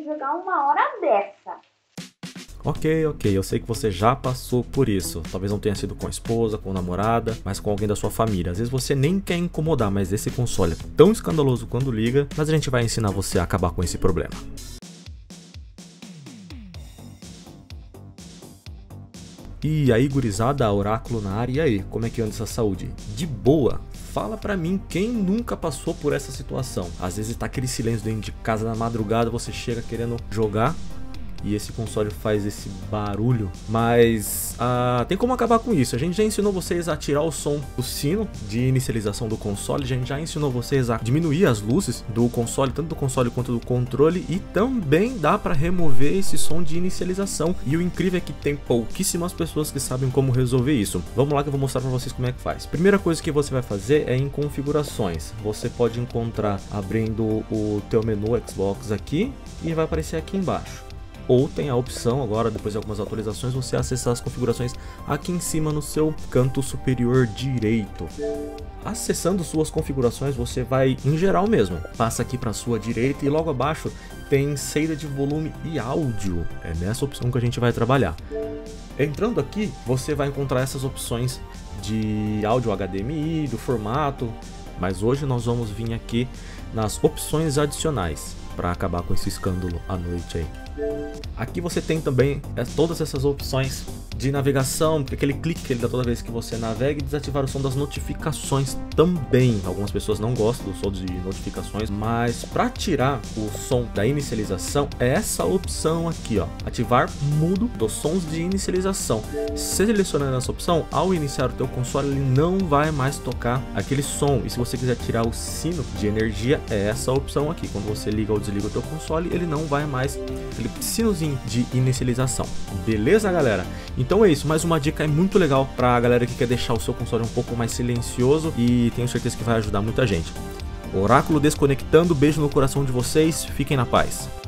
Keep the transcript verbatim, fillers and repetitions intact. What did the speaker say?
jogar uma hora dessa? Ok, ok, eu sei que você já passou por isso. Talvez não tenha sido com a esposa, com a namorada, mas com alguém da sua família. Às vezes você nem quer incomodar, mas esse console é tão escandaloso quando liga, mas a gente vai ensinar você a acabar com esse problema. E aí, gurizada, Oráculo na área, e aí, como é que anda essa saúde? De boa? Fala pra mim, quem nunca passou por essa situação? Às vezes tá aquele silêncio dentro de casa na madrugada, você chega querendo jogar e esse console faz esse barulho, mas ah, tem como acabar com isso. A gente já ensinou vocês a tirar o som do sino de inicialização do console, a gente já ensinou vocês a diminuir as luzes do console, tanto do console quanto do controle, e também dá para remover esse som de inicialização. E o incrível é que tem pouquíssimas pessoas que sabem como resolver isso. Vamos lá que eu vou mostrar para vocês como é que faz. Primeira coisa que você vai fazer é em configurações. Você pode encontrar abrindo o teu menu Xbox aqui e vai aparecer aqui embaixo. Ou tem a opção agora, depois de algumas atualizações, você acessar as configurações aqui em cima no seu canto superior direito. Acessando suas configurações, você vai em geral mesmo, passa aqui para sua direita e logo abaixo tem saída de volume e áudio. É nessa opção que a gente vai trabalhar. Entrando aqui, você vai encontrar essas opções de áudio H D M I, do formato, mas hoje nós vamos vir aqui nas opções adicionais para acabar com esse escândalo à noite aí. Aqui você tem também é, todas essas opções de navegação, aquele clique que ele dá toda vez que você navega, e desativar o som das notificações também. Algumas pessoas não gostam do som de notificações, mas para tirar o som da inicialização é essa opção aqui, ó, ativar mudo dos sons de inicialização. Selecionando essa opção, ao iniciar o teu console ele não vai mais tocar aquele som, e se você quiser tirar o sino de energia é essa opção aqui. Quando você liga ou desliga o teu console ele não vai mais aquele sinozinho de inicialização. Beleza, galera? Então é isso, mais uma dica é muito legal pra galera que quer deixar o seu console um pouco mais silencioso, e tenho certeza que vai ajudar muita gente. Oráculo desconectando, beijo no coração de vocês, fiquem na paz.